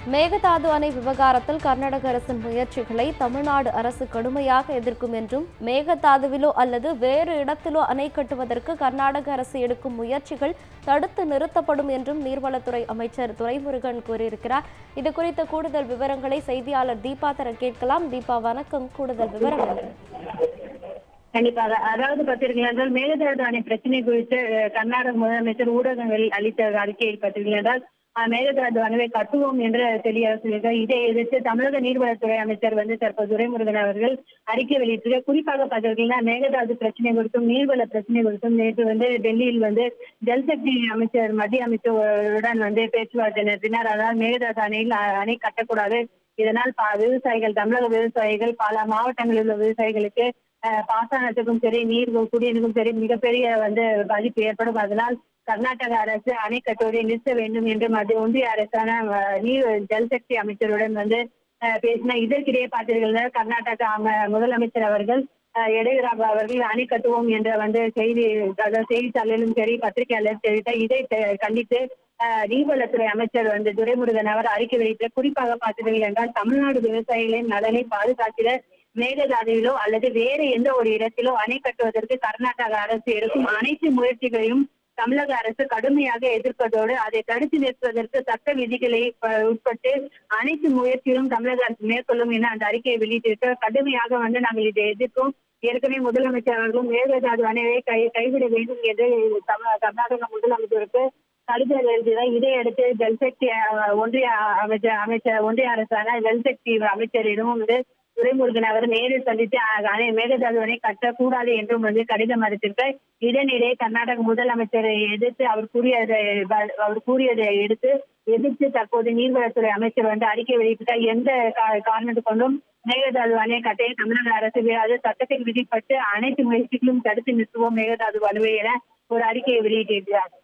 மேகதாது அணை விவகாரத்தில் கர்நாடக அரசின் முயற்சிகளை தமிழ்நாடு அரசு கடுமையாக எதிர்க்கும் என்றும், மேகதாதுவிலோ அல்லது வேறு இடத்திலோ அணை கட்டுவதற்கு கர்நாடக அரசு எடுக்கும் முயற்சிகள் தடுத்து நிறுத்தப்படும் என்றும் நீர்வளத்துறை அமைச்சர் துரைமுருகன் கூறியிருக்கிறார். இது குறித்த கூடுதல் விவரங்களை செய்தியாளர் தீபா தர கேட்கலாம். தீபா, வணக்கம். கூடுதல் விவரங்கள். கண்டிப்பாக. அதாவது பார்த்தீர்கள் என்றால், மேகதாது அணை பிரச்சனை குறித்து கர்நாடக முதலமைச்சர் ஊடகங்களில் அளித்த அறிக்கையில் பார்த்தீர்கள் என்றால், மேகதாது அணைவை கட்டுவோம் என்று தெரிய சொல்லியிருக்கார். இதை எதிர்த்து தமிழக நீர்வளத்துறை அமைச்சர் தற்போது துரைமுருகன் அவர்கள் அறிக்கை வெளியிட்டிருக்கார். குறிப்பாக பார்த்தீங்கன்னா, மேகதாது பிரச்சனை குறித்தும் நீர்வள பிரச்சனை குறித்தும் நேற்று டெல்லியில் ஜல்சக்தி அமைச்சர் மத்திய அமைச்சருடன் பேச்சுவார்த்தை நடத்தினார். அதாவது மேகதாது அணையில் அணை கட்டக்கூடாது, இதனால் விவசாயிகள், தமிழக விவசாயிகள், பல மாவட்டங்களில் உள்ள விவசாயிகளுக்கு பாசனத்துக்கும் சரி, நீர் குடிநீருக்கும் சரி மிகப்பெரிய பாதிப்பு ஏற்படும். அதனால் கர்நாடக அரசு அணை கட்டுவதை நிறுத்த வேண்டும் என்று ஒன்றிய அரசான நீர் ஜல்சக்தி அமைச்சருடன் பேசினார். இதற்கிடையே பார்த்தீர்கள், கர்நாடக முதலமைச்சர் அவர்கள் எடியூரப்பா அவர்கள் அணை கட்டுவோம் என்ற செய்தித்தாளிலும் சரி, பத்திரிகையாளர் தெரிவித்தார். இதை கண்டித்து நீர்வளத்துறை அமைச்சர் துரைமுருகன் அவர் அறிக்கை வெளியிட்டார். குறிப்பாக பார்த்தீர்கள் என்றால், தமிழ்நாடு விவசாயிகளின் நலனை பாதுகாக்கிற மேகதாதுவிலோ அல்லது வேறு எந்த ஒரு இடத்திலோ அணை கட்டுவதற்கு கர்நாடக அரசு எடுக்கும் அனைத்து முயற்சிகளையும் தமிழக அரசு கடுமையாக எதிர்ப்பதோடு அதை தடுத்து நிறுத்துவதற்கு சட்ட விதிகளை உட்பட்டு அனைத்து முயற்சிகளும் தமிழக அரசு மேற்கொள்ளும் என அந்த அறிக்கையை வெளியிட்டிருக்க. கடுமையாக நாங்கள் இதை எதிர்ப்போம். ஏற்கனவே முதலமைச்சர் அவர்களும் மேகதாது அணையை கைவிட வேண்டும் என்று கர்நாடக முதலமைச்சருக்கு கடிதம் எழுதினார். இதையடுத்து ஜல்சக்தி ஒன்றிய அரசான ஜல்சக்தி அமைச்சரிடம் துரைமுருகன் அவர் நேரில் சந்தித்து மேகதாது அணை கட்டக்கூடாது என்றும் கடிதம் அளித்திருக்கார். இதனிடையே கர்நாடக முதலமைச்சரை எதிர்த்து அவர் கூறியதை எதிர்த்து தற்போது நீர்வளத்துறை அமைச்சர் அறிக்கை வெளியிட்டார். எந்த காரணத்தை கொண்டும் மேகதாது அணை கட்டையை தமிழக அரசு அது சட்டத்தில் விதிப்பட்டு அனைத்து முயற்சிகளும் தடுத்து நிறுத்துவோம் மேகதாது அணுவை என ஒரு அறிக்கையை வெளியிட்டிருக்கிறார்.